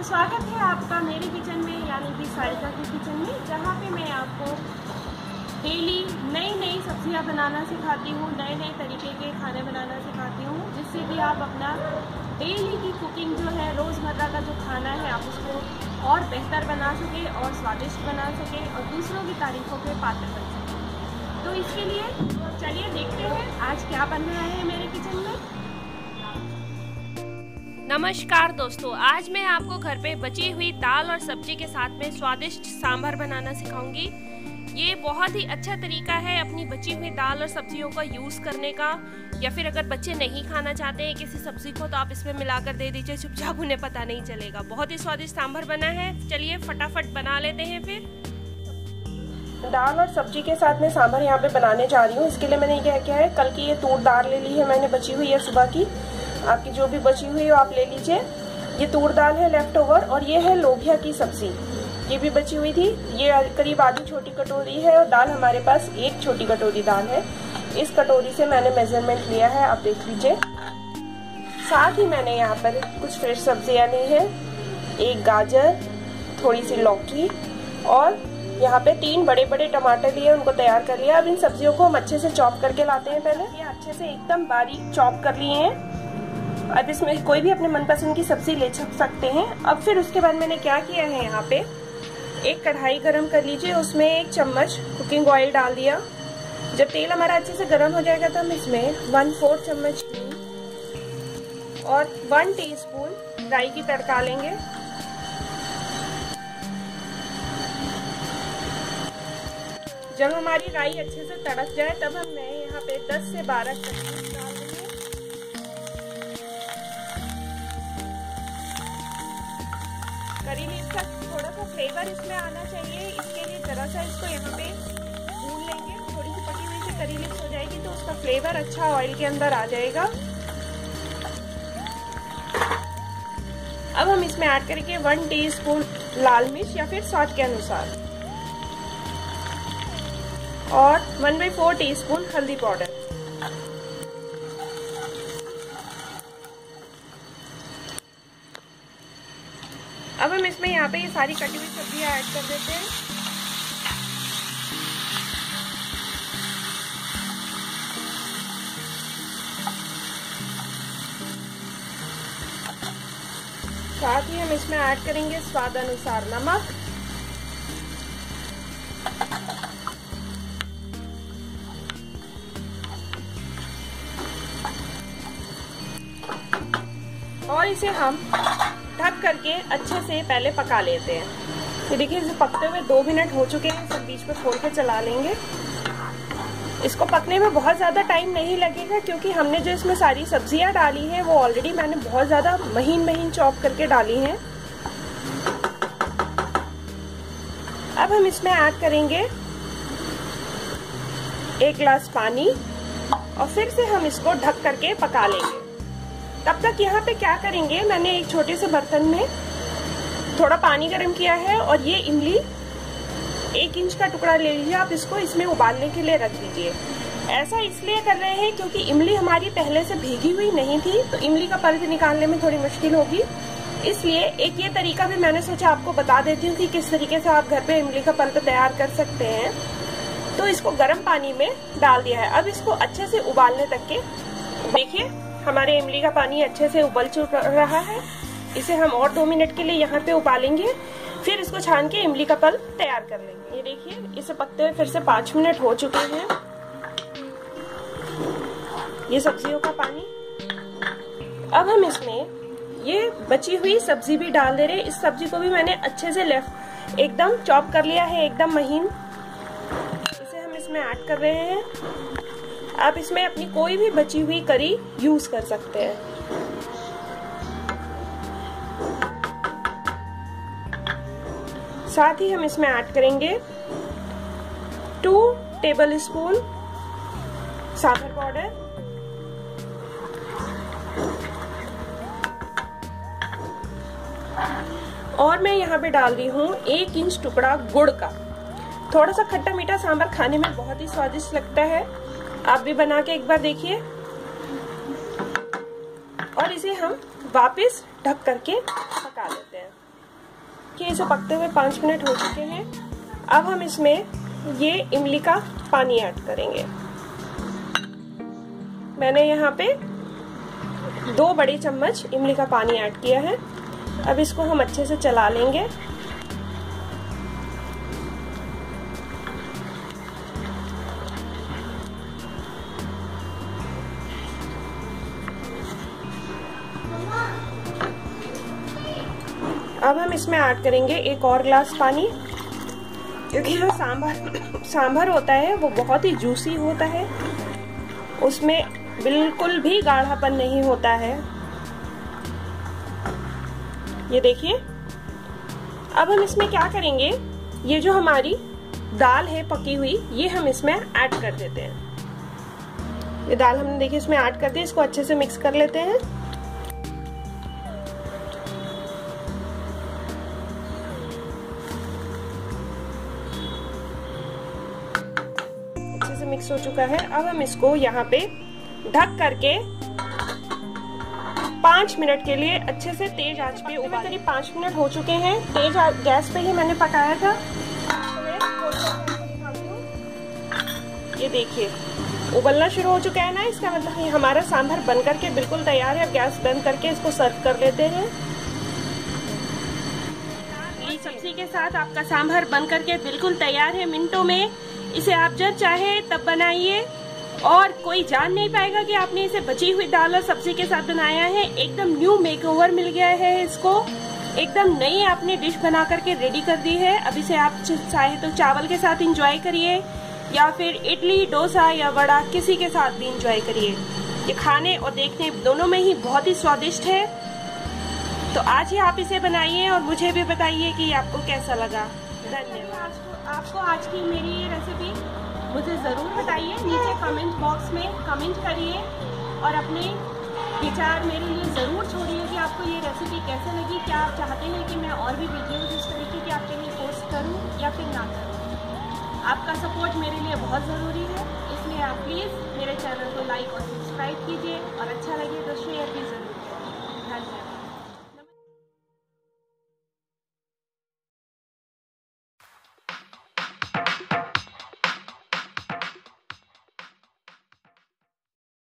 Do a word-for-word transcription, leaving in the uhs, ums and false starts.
स्वागत है आपका मेरे किचन में, यानी कि सारिका की किचन में, जहाँ पे मैं आपको डेली नई नई सब्जियाँ बनाना सिखाती हूँ, नए नए तरीके के खाने बनाना सिखाती हूँ, जिससे कि आप अपना डेली की कुकिंग जो है, रोज़मर्रा का जो खाना है, आप उसको और बेहतर बना सके और स्वादिष्ट बना सके और दूसरों की तारीफ़ों के पात्र बन सके। तो इसके लिए चलिए देखते हैं आज क्या बन रहा है मेरे किचन में। नमस्कार दोस्तों, आज मैं आपको घर पे बची हुई दाल और सब्जी के साथ में स्वादिष्ट सांभर बनाना सिखाऊंगी। ये बहुत ही अच्छा तरीका है अपनी बची हुई दाल और सब्जियों का यूज़ करने का, या फिर अगर बच्चे नहीं खाना चाहते हैं किसी सब्जी को तो आप इसमें मिलाकर दे दीजिए, चुपचाप उन्हें पता नहीं चलेगा। बहुत ही स्वादिष्ट सांभर बना है, चलिए फटाफट बना लेते हैं। फिर दाल और सब्जी के साथ में सांभर यहाँ पे बनाने जा रही हूँ। इसके लिए मैंने क्या क्या है, कल की ये तूर दाल ले ली है मैंने, बची हुई है सुबह की। आपकी जो भी बची हुई है आप ले लीजिए। ये तूर दाल है लेफ्ट ओवर, और ये है लोबिया की सब्जी, ये भी बची हुई थी। ये करीब आधी छोटी कटोरी है और दाल हमारे पास एक छोटी कटोरी दाल है। इस कटोरी से मैंने मेजरमेंट लिया है, आप देख लीजिए। साथ ही मैंने यहाँ पर कुछ फ्रेश सब्जियाँ ली है, एक गाजर, थोड़ी सी लौकी और यहाँ पे तीन बड़े बड़े टमाटर लिए, उनको तैयार कर लिया। अब इन सब्जियों को हम अच्छे से चॉप करके लाते हैं। पहले ये अच्छे से एकदम बारीक चॉप कर लिए हैं। अब इसमें कोई भी अपने मनपसंद की सब्जी ले सकते हैं। अब फिर उसके बाद मैंने क्या किया है, यहाँ पे एक कढ़ाई गरम कर लीजिए, उसमें एक चम्मच कुकिंग ऑयल डाल दिया। जब तेल हमारा अच्छे से गरम हो जाएगा तो हम इसमें वन फोर्थ चम्मच और वन टीस्पून राई की तड़का लेंगे। जब हमारी राई अच्छे से तड़क जाए तब हम मैं यहाँ पे दस से बारह कच्ची डाल देंगे। करी लीव्स का थोड़ा सा फ्लेवर इसमें आना चाहिए, इसके लिए जरा सा इसको यहाँ पे भून लेंगे। थोड़ी सी पकी हुई से करी लीव्स हो जाएगी तो उसका फ्लेवर अच्छा ऑयल के अंदर आ जाएगा। अब हम इसमें ऐड करेंगे वन टीस्पून लाल मिर्च या फिर स्वाद के अनुसार, और one by four teaspoon हल्दी पाउडर। अब हम इसमें यहाँ पे ये सारी कटी हुई सब्जियां ऐड कर देते हैं। साथ ही हम इसमें ऐड करेंगे स्वाद अनुसार नमक, और इसे हम ढक करके अच्छे से पहले पका लेते हैं। ये देखिए, इसे पकते हुए दो मिनट हो चुके हैं। सब बीच में खोल के चला लेंगे। इसको पकने में बहुत ज्यादा टाइम नहीं लगेगा, क्योंकि हमने जो इसमें सारी सब्जियां डाली हैं वो ऑलरेडी मैंने बहुत ज्यादा महीन महीन चॉप करके डाली हैं। अब हम इसमें ऐड करेंगे एक गिलास पानी और फिर से हम इसको ढक करके पका लेंगे। तब तक यहाँ पे क्या करेंगे, मैंने एक छोटे से बर्तन में थोड़ा पानी गर्म किया है और ये इमली एक इंच का टुकड़ा ले लीजिए। आप इसको इसमें उबालने के लिए रख दीजिए। ऐसा इसलिए कर रहे हैं क्योंकि इमली हमारी पहले से भीगी हुई नहीं थी, तो इमली का पल्प निकालने में थोड़ी मुश्किल होगी। इसलिए एक ये तरीका भी मैंने सोचा आपको बता देती हूँ कि किस तरीके से आप घर पे इमली का पल्प तैयार कर सकते हैं। तो इसको गर्म पानी में डाल दिया है। अब इसको अच्छे से उबालने तक के, देखिए हमारे इमली का पानी अच्छे से उबल चुक रहा है। इसे हम और दो मिनट के लिए यहाँ पे उबालेंगे, फिर इसको छान के इमली का पल्प तैयार कर लेंगे। ये देखिए, इसे पकते हुए फिर से पाँच मिनट हो चुके हैं। ये सब्जियों का पानी। अब हम इसमें ये बची हुई सब्जी भी डाल दे रहे हैं। इस सब्जी को भी मैंने अच्छे से लेफ्ट एकदम चॉप कर लिया है, एकदम महीन। इसे हम इसमें ऐड कर रहे हैं। आप इसमें अपनी कोई भी बची हुई करी यूज कर सकते हैं। साथ ही हम इसमें ऐड करेंगे two tablespoon sambar powder, और मैं यहाँ पे डाल रही हूँ एक इंच टुकड़ा गुड़ का। थोड़ा सा खट्टा मीठा सांभर खाने में बहुत ही स्वादिष्ट लगता है। आप भी बना के एक बार देखिए। और इसे हम वापस ढक करके पका लेते हैं। देखिए इसे पकते हुए पाँच मिनट हो चुके हैं। अब हम इसमें ये इमली का पानी ऐड करेंगे। मैंने यहाँ पे दो बड़े चम्मच इमली का पानी ऐड किया है। अब इसको हम अच्छे से चला लेंगे। अब हम इसमें ऐड करेंगे एक और ग्लास पानी, क्योंकि जो सांभर सांभर होता है वो बहुत ही जूसी होता है, उसमें बिल्कुल भी गाढ़ापन नहीं होता है। ये देखिए। अब हम इसमें क्या करेंगे, ये जो हमारी दाल है पकी हुई, ये हम इसमें ऐड कर देते हैं। ये दाल हमने देखिए इसमें ऐड कर दी। इसको अच्छे से मिक्स कर लेते हैं। अच्छे से मिक्स हो चुका है। अब हम इसको यहाँ पे ढक करके पाँच मिनट के लिए अच्छे से तेज आंच पे उबाल। करीब पाँच मिनट हो चुके हैं। तेज गैस पे ही मैंने पकाया था। ये देखिए उबलना शुरू हो चुका है ना, इसका मतलब ये हमारा सांभर बन करके बिल्कुल तैयार है। अब गैस बंद करके इसको सर्व कर लेते हैं। सब्जी के साथ आपका सांभर बन करके बिल्कुल तैयार है मिनटों में। इसे आप जब चाहे तब बनाइए और कोई जान नहीं पाएगा कि आपने इसे बची हुई दाल और सब्जी के साथ बनाया है। एकदम न्यू मेकओवर मिल गया है इसको। एकदम नई आपने डिश बना करके रेडी कर दी है। अब इसे आप चाहे तो चावल के साथ एंजॉय करिए या फिर इडली, डोसा या वड़ा किसी के साथ भी एंजॉय करिए। ये खाने और देखने दोनों में ही बहुत ही स्वादिष्ट है। तो आज ही आप इसे बनाइए और मुझे भी बताइए कि आपको कैसा लगा। धन्यवाद। आपको आज की मेरी ये रेसिपी मुझे ज़रूर बताइए, नीचे कमेंट बॉक्स में कमेंट करिए और अपने विचार मेरे लिए ज़रूर छोड़िए कि आपको ये रेसिपी कैसे लगी। क्या आप चाहते हैं कि मैं और भी वीडियोज़ इस तरीके की आपके लिए पोस्ट करूं या फिर ना करूं। आपका सपोर्ट मेरे लिए बहुत ज़रूरी है, इसलिए आप प्लीज़ मेरे चैनल को लाइक और सब्सक्राइब कीजिए और अच्छा लगे तो शेयर भी ज़रूर।